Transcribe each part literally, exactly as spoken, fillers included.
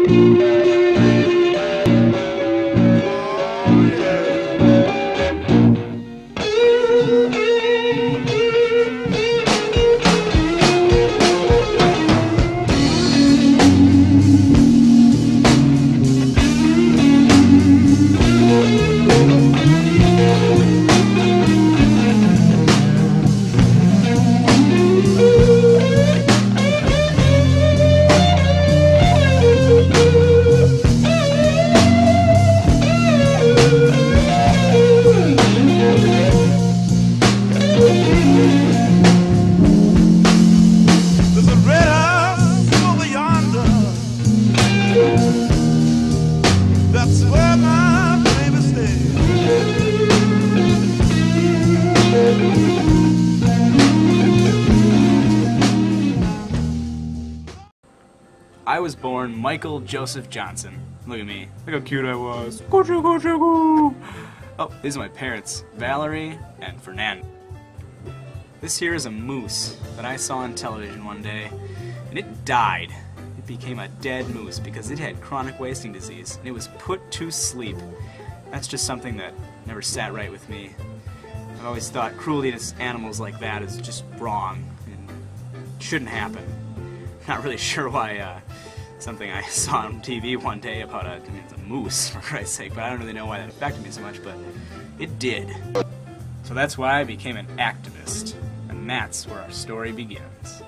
I was born Michael Joseph Johnson. Look at me. Look how cute I was. Oh, these are my parents, Valerie and Fernando. This here is a moose that I saw on television one day, and it died. It became a dead moose because it had chronic wasting disease, and it was put to sleep. That's just something that never sat right with me. I've always thought cruelty to animals like that is just wrong and shouldn't happen. Not really sure why uh, something I saw on T V one day about a, I mean, it's a moose, for Christ's sake, but I don't really know why that affected me so much, but it did. So that's why I became an activist, and that's where our story begins.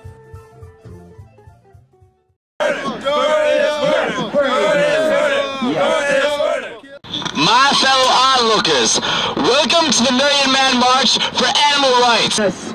My fellow onlookers, welcome to the Million Man March for Animal Rights.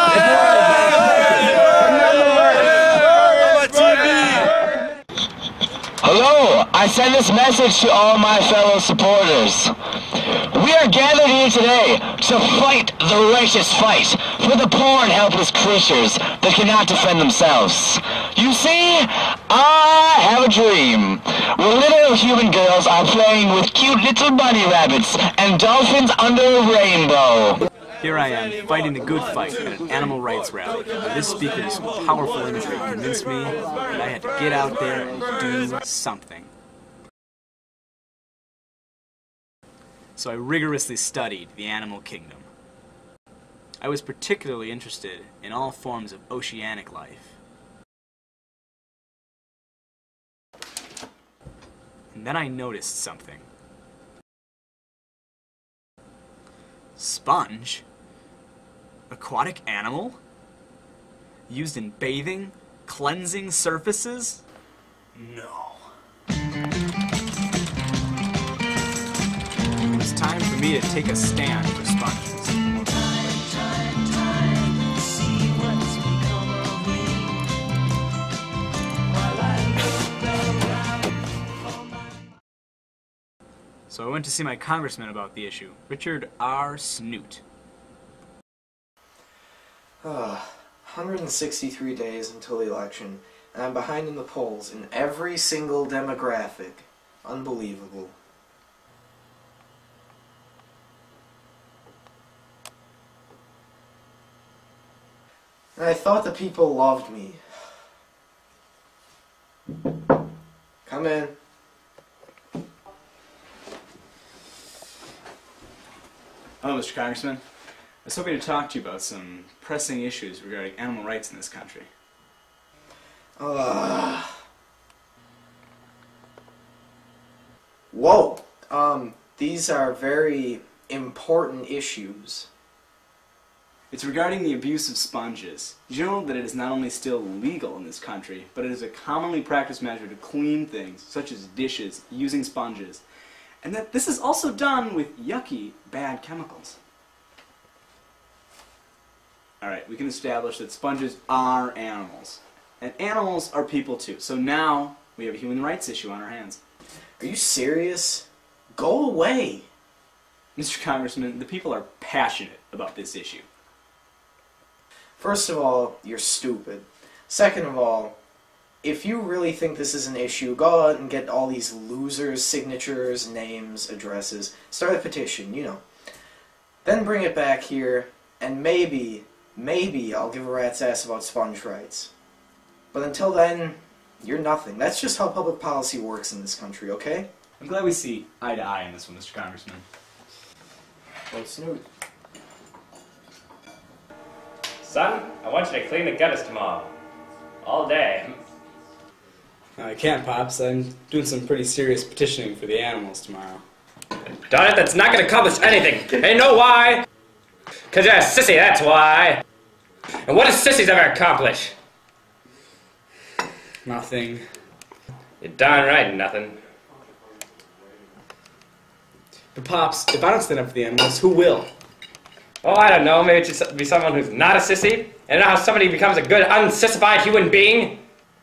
Hello, I send this message to all my fellow supporters. We are gathered here today to fight the righteous fight for the poor and helpless creatures that cannot defend themselves. You see, I have a dream where little human girls are playing with cute little bunny rabbits and dolphins under a rainbow. Here I am, fighting the good fight at an animal rights rally. This speaker's powerful imagery convinced me that I had to get out there and do something. So I rigorously studied the animal kingdom. I was particularly interested in all forms of oceanic life. And then I noticed something. Sponge? Aquatic animal? Used in bathing? Cleansing surfaces? No. It was time for me to take a stand for sponges. So I went to see my congressman about the issue, Richard R. Snoot. Uh, one hundred sixty-three days until the election, and I'm behind in the polls in every single demographic. Unbelievable. And I thought the people loved me. Come in. Hello, Mister Congressman. I was hoping to talk to you about some pressing issues regarding animal rights in this country. Uh, whoa. Um, these are very important issues. It's regarding the abuse of sponges. Did you know that it is not only still legal in this country, but it is a commonly practiced measure to clean things, such as dishes, using sponges, and that this is also done with yucky, bad chemicals. Alright, we can establish that sponges are animals. And animals are people too. So now we have a human rights issue on our hands. Are you serious? Go away. Mister Congressman, the people are passionate about this issue. First of all, you're stupid. Second of all, if you really think this is an issue, go out and get all these losers' signatures, names, addresses. Start a petition, you know. Then bring it back here, and maybe, maybe I'll give a rat's ass about sponge rights. But until then, You're nothing. That's just how public policy works in this country, okay? I'm glad we see eye to eye in this one, Mister Congressman. Well, Snoot. Son, I want you to clean the gutters tomorrow. All day. I can't, Pops. I'm doing some pretty serious petitioning for the animals tomorrow. Darn it, that's not gonna accomplish anything. And you know why? Cause you're a sissy, that's why. And what does sissies ever accomplish? Nothing. You're darn right, nothing. But Pops, if I don't stand up for the animals, who will? Oh, I don't know, maybe it should be someone who's not a sissy. And know how somebody becomes a good, unsissified human being?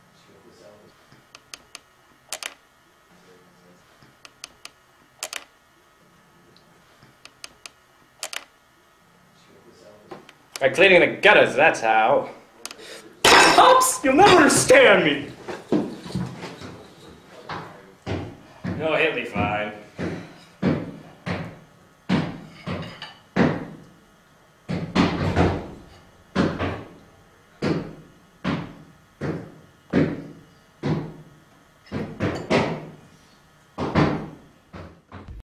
By cleaning the gutters, that's how. Pops, you'll never understand me. No, he'll be fine.